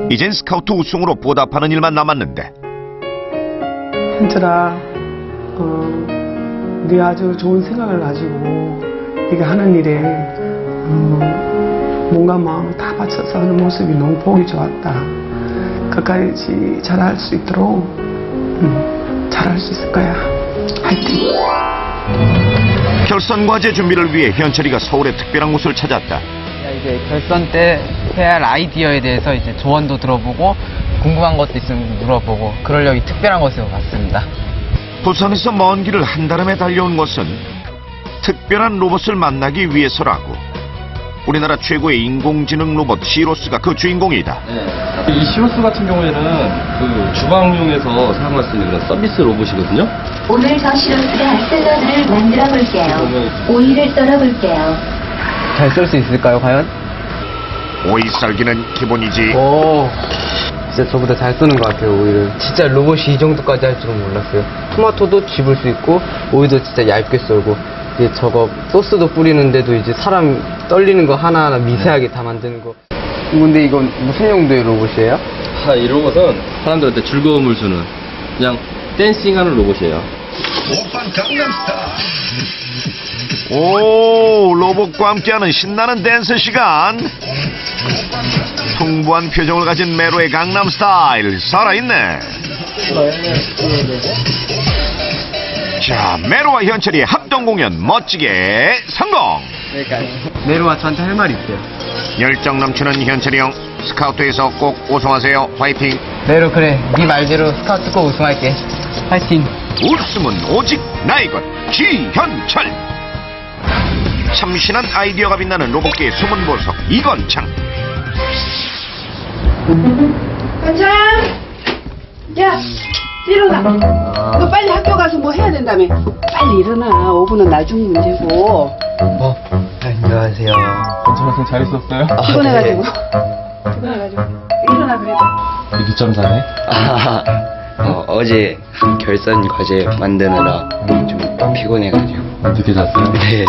이젠 스카우트 우승으로 보답하는 일만 남았는데. 현철아, 네가 아주 좋은 생각을 가지고 네가 하는 일에 몸과 마음을 다 바쳐서 하는 모습이 너무 보기 좋았다. 끝까지 잘할 수 있도록 잘할 수 있을 거야. 화이팅! 결선 과제 준비를 위해 현철이가 서울의 특별한 곳을 찾았다. 이제 결선 때 해야 할 아이디어에 대해서 이제 조언도 들어보고 궁금한 것도 있으면 물어보고 그러려고 특별한 곳에 왔습니다. 부산에서 먼 길을 한달음에 달려온 것은 특별한 로봇을 만나기 위해서라고. 우리나라 최고의 인공지능 로봇 시로스가 그 주인공이다. 네. 이 시로스 같은 경우에는 그 주방용에서 사용할 수 있는 그런 서비스 로봇이거든요. 오늘 저 시로스가 샐러드를 만들어 볼게요. 오이를 썰어 볼게요. 잘 쓸 수 있을까요, 과연? 오이 썰기는 기본이지. 오, 진짜 저보다 잘 쓰는 것 같아요, 오이를. 진짜 로봇이 이 정도까지 할 줄은 몰랐어요. 토마토도 집을 수 있고, 오이도 진짜 얇게 썰고, 이제 저거 소스도 뿌리는데도 이제 사람 떨리는 거 하나하나 미세하게 다 만드는 거. 근데 이건 무슨 용도의 로봇이에요? 이 로봇은 사람들한테 즐거움을 주는 그냥 댄싱하는 로봇이에요. 오, 로봇과 함께하는 신나는 댄스 시간. 풍부한 표정을 가진 메로의 강남 스타일 살아있네. 자, 메로와 현철이의 합동 공연 멋지게 성공. 메로가 저한테 할 말이 있어요. 열정 넘치는 현철이 형, 스카우트에서 꼭 우승하세요. 화이팅. 메로, 그래, 네 말대로 스카우트 꼭 우승할게. 파이팅. 웃음은 오직 나의 것. 기현철. 참신한 아이디어가 빛나는 로봇계의 숨은 보석 이건창. 건창! 야, 일어나. 너 빨리 학교 가서 뭐 해야 된다며. 빨리 일어나. 5분은 나중 문제고. 안녕하세요. 건창 학생 잘 있었어요? 피곤해가지고. 피곤해가지고. 일어나 그래도. 2.4네? 어제 결선 과제 만드느라 좀 피곤해가지고. 늦게 잤어요? 네.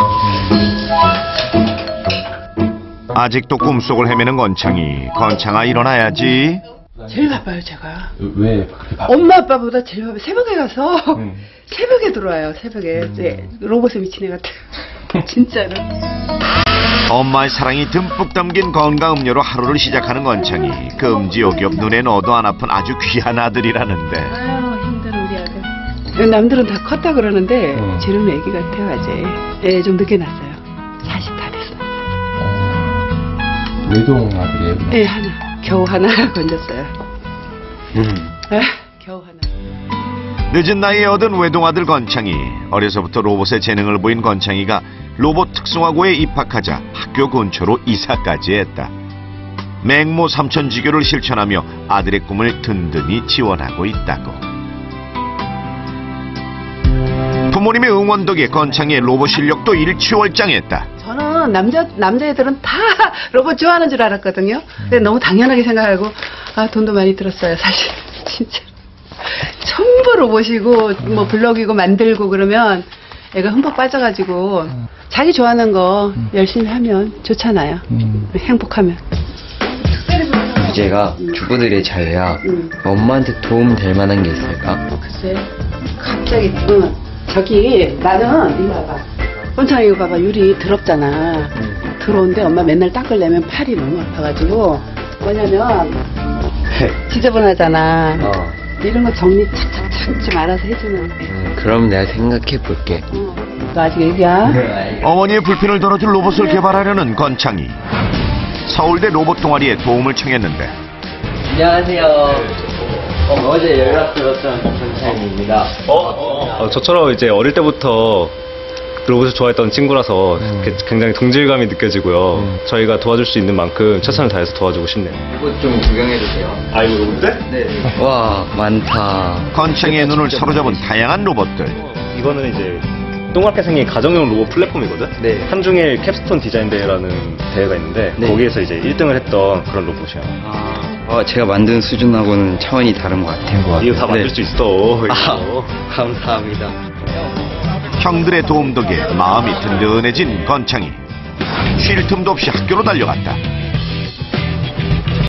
아직도 꿈속을 헤매는 건창이. 건창아 일어나야지. 제일 바빠요, 제가. 왜 그렇게 바빠요? 엄마 아빠보다 제일 바빠요. 새벽에 가서 새벽에 들어와요. 새벽에. 네, 로봇에 미친 애 같아요. 진짜로. 엄마의 사랑이 듬뿍 담긴 건강음료로 하루를 시작하는 건창이. 금지옥엽 눈에 넣어도 안 아픈 아주 귀한 아들이라는데. 아유, 힘들어 우리 아들. 남들은 다 컸다 그러는데 쟤는 애기 같아요, 아직. 애 좀 늦게 낳았어요. 40 다 됐어요. 외동 아들이에요? 애 하나. 겨우 하나 건졌어요. 겨우 하나. 늦은 나이에 얻은 외동아들 건창이. 어려서부터 로봇의 재능을 보인 건창이가 로봇 특성화고에 입학하자 학교 근처로 이사까지 했다. 맹모 삼천지교를 실천하며 아들의 꿈을 든든히 지원하고 있다고. 부모님의 응원 덕에 건창이의 로봇 실력도 일취월장했다. 저는 남자애들은 다 로봇 좋아하는 줄 알았거든요. 근데 너무 당연하게 생각하고, 돈도 많이 들었어요, 사실. 진짜. 전부 로봇이고, 뭐 블럭이고 만들고 그러면 애가 흠뻑 빠져가지고, 자기 좋아하는 거 열심히 하면 좋잖아요. 행복하면. 주제가 주부들의 자유야. 엄마한테 도움 될 만한 게 있을까? 글쎄, 갑자기, 저기, 나는, 이거 봐봐. 건창 이거 봐봐, 유리 더럽잖아. 더러운데 엄마 맨날 닦으려면 팔이 너무 아파가지고, 뭐냐면, 지저분하잖아. 이런 거 정리 착착착 좀 알아서 해주는. 그럼 내가 생각해 볼게. 너 아직 애기야? 어머니의 불편을 덜어줄 로봇을 개발하려는 건창이. 서울대 로봇 동아리에 도움을 청했는데. 안녕하세요. 어제 연락 드렸던 전창입니다. 저처럼 이제 어릴 때부터 로봇을 좋아했던 친구라서 굉장히 동질감이 느껴지고요. 저희가 도와줄 수 있는 만큼 최선을 다해서 도와주고 싶네요. 로봇 좀 구경해도 돼요? 이거 로봇들? 네. 와, 많다. 건창이의 눈을 사로잡은 다양한 로봇들. 이거는 이제 동그랗게 생긴 가정용 로봇 플랫폼이거든? 네. 한중일 캡스톤 디자인 대회라는 대회가 있는데 거기에서 이제 1등을 했던 그런 로봇이야. 제가 만든 수준하고는 차원이 다른 것 같아요. 이거 다 만들 수 있어. 감사합니다. 형들의 도움 덕에 마음이 든든해진 건창이. 쉴 틈도 없이 학교로 달려갔다.